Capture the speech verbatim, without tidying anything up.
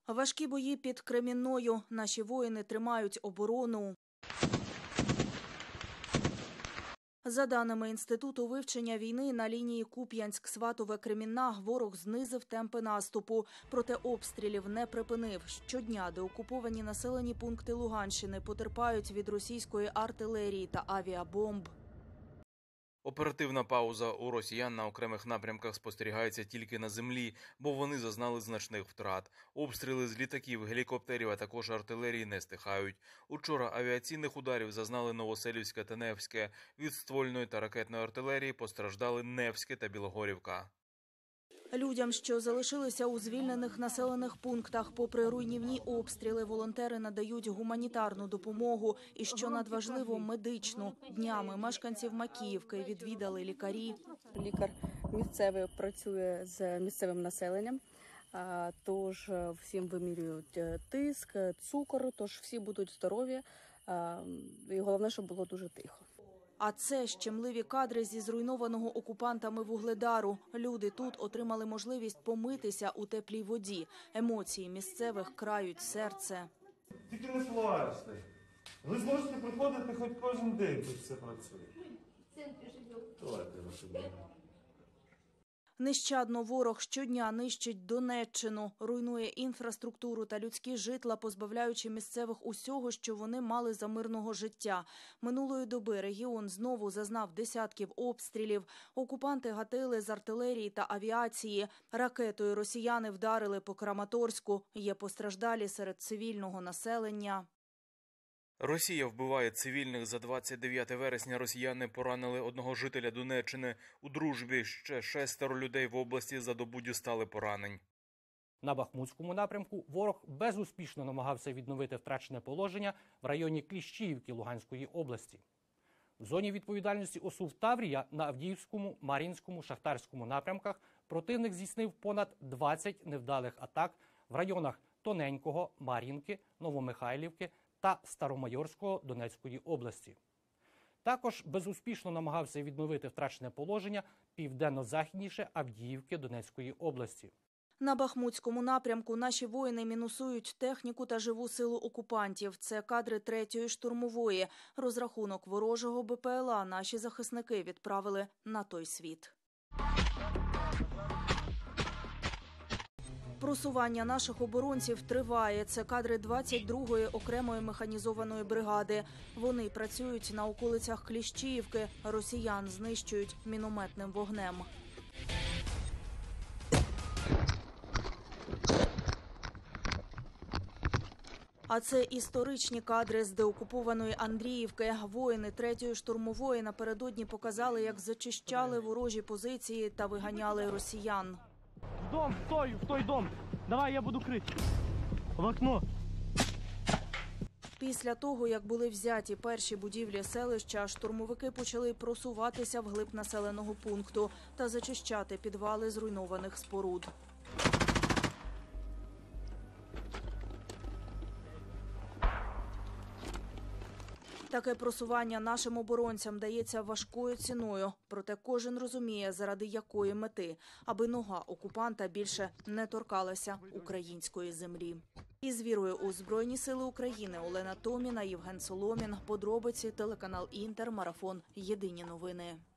Важкі бої під Кремінною. Наші воїни тримають оборону. За даними Інституту вивчення війни, на лінії Куп'янськ-Сватове-Кремінна ворог знизив темпи наступу, проте обстрілів не припинив. Щодня деокуповані населені пункти Луганщини потерпають від російської артилерії та авіабомб. Оперативна пауза у росіян на окремих напрямках спостерігається тільки на землі, бо вони зазнали значних втрат. Обстріли з літаків, гелікоптерів, а також артилерії не стихають. Учора авіаційних ударів зазнали Новоселівське та Невське. Від ствольної та ракетної артилерії постраждали Невське та Білогорівка. Людям, що залишилися у звільнених населених пунктах, попри руйнівні обстріли, волонтери надають гуманітарну допомогу і, що надважливо, медичну. Днями мешканців Макіївки відвідали лікарі. Лікар місцевий працює з місцевим населенням, тож всім вимірюють тиск, цукор, тож всі будуть здорові. І головне, щоб було дуже тихо. А це щемливі кадри зі зруйнованого окупантами Вугледару. Люди тут отримали можливість помитися у теплій воді. Емоції місцевих крають серце. Тільки не плачте. Ви зможете приходити хоч кожен день, тут все працює. В центрі живемо. Давайте вашу дому. Нещадно ворог щодня нищить Донеччину, руйнує інфраструктуру та людські житла, позбавляючи місцевих усього, що вони мали за мирного життя. Минулої доби регіон знову зазнав десятків обстрілів. Окупанти гатили з артилерії та авіації. Ракетою росіяни вдарили по Краматорську. Є постраждалі серед цивільного населення. Росія вбиває цивільних. За двадцять дев'яте вересня росіяни поранили одного жителя Донеччини. У Дружбі ще шестеро людей в області за добу дістали поранень. На Бахмутському напрямку ворог безуспішно намагався відновити втрачене положення в районі Кліщіївки Луганської області. В зоні відповідальності ОСУ Таврія на Авдіївському, Мар'їнському, Шахтарському напрямках противник здійснив понад двадцять невдалих атак в районах Тоненького, Мар'їнки, Новомихайлівки та Старомайорського Донецької області. Також безуспішно намагався відновити втрачене положення південно-західніше Авдіївки Донецької області. На Бахмутському напрямку наші воїни мінусують техніку та живу силу окупантів. Це кадри третьої штурмової. Розрахунок ворожого БПЛА наші захисники відправили на той світ. Просування наших оборонців триває. Це кадри двадцять другої окремої механізованої бригади. Вони працюють на околицях Кліщіївки. Росіян знищують мінометним вогнем. А це історичні кадри з деокупованої Андріївки. Воїни третьої штурмової напередодні показали, як зачищали ворожі позиції та виганяли росіян. В дом, в той, в той дом. Давай, я буду крити. В окно. Після того, як були взяті перші будівлі селища, штурмовики почали просуватися вглиб населеного пункту та зачищати підвали зруйнованих споруд. Таке просування нашим оборонцям дається важкою ціною. Проте кожен розуміє, заради якої мети, аби нога окупанта більше не торкалася української землі. Із вірою у Збройні сили України Олена Томіна, Євген Соломін. Подробиці, телеканал Інтер, марафон «Єдині новини».